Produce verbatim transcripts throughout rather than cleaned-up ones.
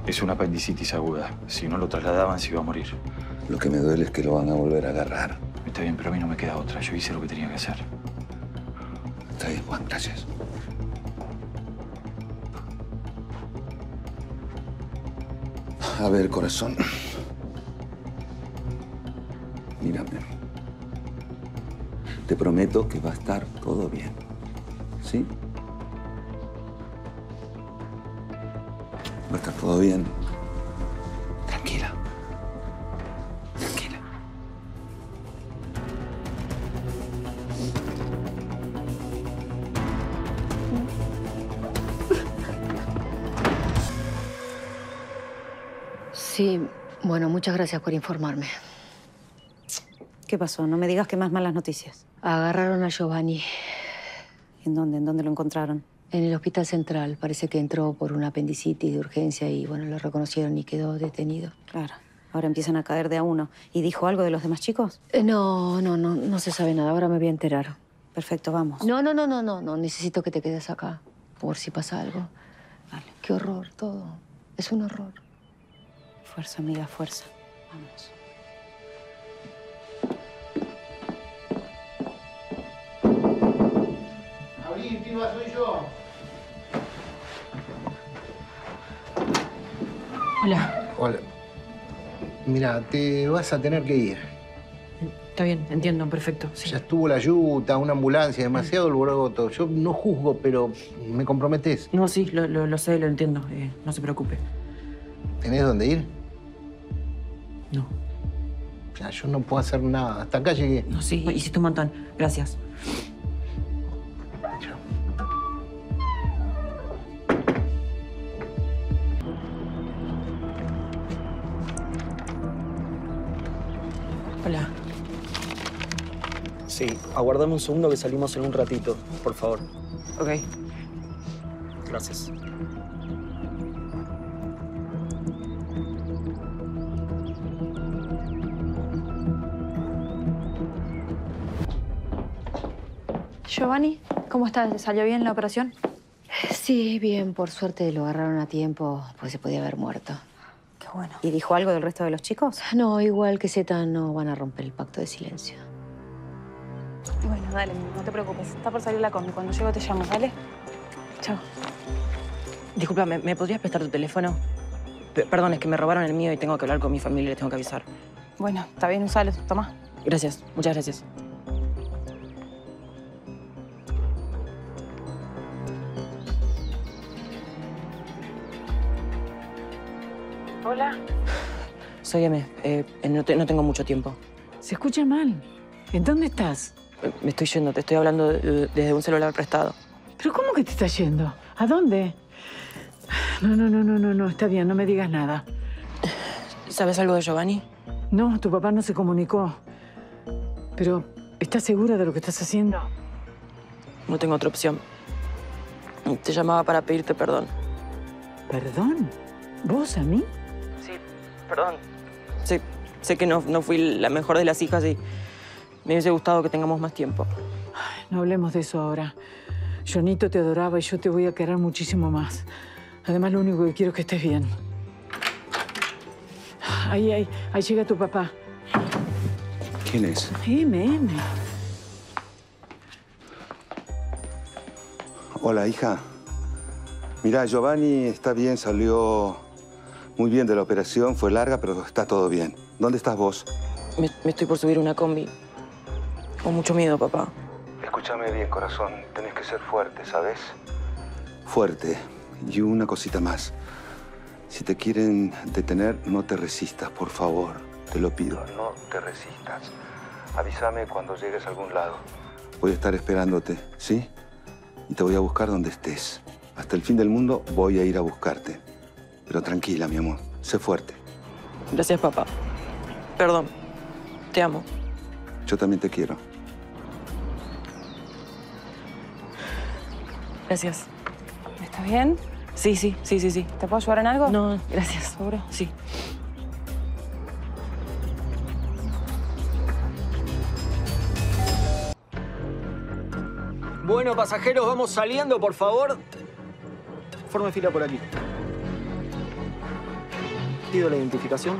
Es una apendicitis aguda. Si no lo trasladaban, se iba a morir. Lo que me duele es que lo van a volver a agarrar. Está bien, pero a mí no me queda otra. Yo hice lo que tenía que hacer. Está bien, Juan, gracias. A ver, corazón. Mírame. Te prometo que va a estar todo bien. ¿Sí? Va a estar todo bien. Tranquila. Tranquila. Sí, bueno, muchas gracias por informarme. ¿Qué pasó? No me digas que más malas noticias. Agarraron a Giovanni. ¿En dónde? ¿En dónde lo encontraron? En el Hospital Central. Parece que entró por una apendicitis de urgencia y, bueno, lo reconocieron y quedó detenido. Claro. Ahora empiezan a caer de a uno. ¿Y dijo algo de los demás chicos? Eh, no, no, no, no se sabe nada. Ahora me voy a enterar. Perfecto, vamos. No, no, no, no, no, no. Necesito que te quedes acá. Por si pasa algo. Vale. Qué horror todo. Es un horror. Fuerza, amiga, fuerza. Vamos. Abrí, piba, soy yo. Hola. Hola. Mira, te vas a tener que ir. Está bien, entiendo, perfecto. Sí. Ya estuvo la yuta, una ambulancia, demasiado alboroto. Yo no juzgo, pero me comprometés. No, sí, lo, lo, lo sé, lo entiendo. Eh, no se preocupe. ¿Tenés dónde ir? No. Ya, yo no puedo hacer nada. Hasta acá llegué. No, sí, hiciste un montón. Gracias. Chao. Hola. Sí, aguardame un segundo que salimos en un ratito, por favor. Ok. Gracias. Giovanni, ¿cómo estás? ¿Salió bien la operación? Sí, bien. Por suerte lo agarraron a tiempo, pues se podía haber muerto. Qué bueno. ¿Y dijo algo del resto de los chicos? No, igual que Z no van a romper el pacto de silencio. Bueno, dale, no te preocupes. Está por salir la combi. Cuando llego te llamo, ¿vale? Chao. Disculpa, ¿me, ¿me podrías prestar tu teléfono? P- perdón, es que me robaron el mío y tengo que hablar con mi familia y les tengo que avisar. Bueno, está bien, usalo. Toma. Gracias, muchas gracias. Hola. Soy M. Eh, no, te- no tengo mucho tiempo. Se escucha mal. ¿En dónde estás? Eh, Me estoy yendo, te estoy hablando de- de- desde un celular prestado. ¿Pero cómo que te estás yendo? ¿A dónde? No, no, no, no, no, no. Está bien, no me digas nada. ¿Sabes algo de Giovanni? No, tu papá no se comunicó. Pero, ¿estás segura de lo que estás haciendo? No tengo otra opción. Te llamaba para pedirte perdón. ¿Perdón? ¿Vos a mí? Sí, perdón. Sé, sé que no, no fui la mejor de las hijas y me hubiese gustado que tengamos más tiempo. Ay, no hablemos de eso ahora. Jonito te adoraba y yo te voy a querer muchísimo más. Además, lo único que quiero es que estés bien. Ahí, ahí, ahí llega tu papá. ¿Quién es? M, M. Hola, hija. Mira, Giovanni está bien, salió muy bien de la operación. Fue larga, pero está todo bien. ¿Dónde estás vos? Me, me estoy por subir una combi. Con mucho miedo, papá. Escúchame bien, corazón. Tenés que ser fuerte, ¿sabes? Fuerte. Y una cosita más. Si te quieren detener, no te resistas, por favor. Te lo pido, no te resistas. Avísame cuando llegues a algún lado. Voy a estar esperándote, ¿sí? Y te voy a buscar donde estés. Hasta el fin del mundo voy a ir a buscarte. Pero tranquila, mi amor. Sé fuerte. Gracias, papá. Perdón. Te amo. Yo también te quiero. Gracias. ¿Estás bien? Sí, sí, sí, sí, sí. ¿Te puedo ayudar en algo? No, gracias. ¿Seguro? Sí. Bueno, pasajeros, vamos saliendo, por favor. Forme fila por aquí. Pido la identificación.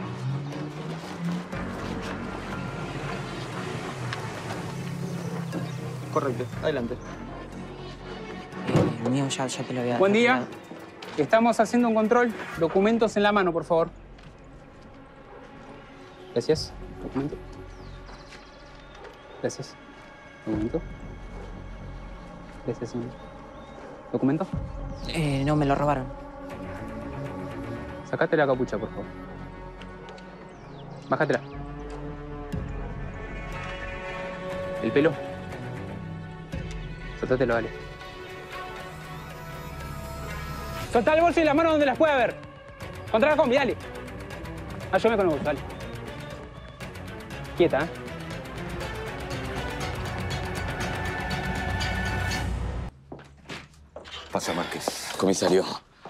Correcto, adelante. El mío ya, ya te lo había... Buen día. Estamos haciendo un control. Documentos en la mano, por favor. Gracias. Documento. Gracias. Documento. Gracias, señor. ¿Documento? Eh, no, me lo robaron. Sacate la capucha, por favor. Bájatela. ¿El pelo? Soltátelo, dale. Soltá el bolso y las manos donde las pueda ver. Contra la combi, dale. Ayúdame con el bolso, dale. Quieta, ¿eh? Pasa, Márquez. Comisario.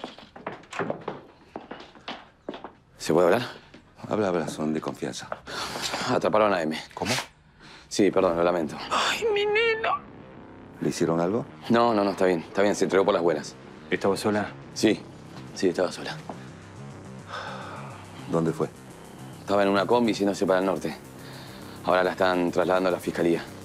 ¿Se puede hablar? Habla, habla, son de confianza. Atraparon a M. ¿Cómo? Sí, perdón, lo lamento. ¡Ay, mi nena! ¿Le hicieron algo? No, no, no, está bien. Está bien, se entregó por las buenas. ¿Estaba sola? Sí, sí, estaba sola. ¿Dónde fue? Estaba en una combi yéndose para el norte. Ahora la están trasladando a la fiscalía.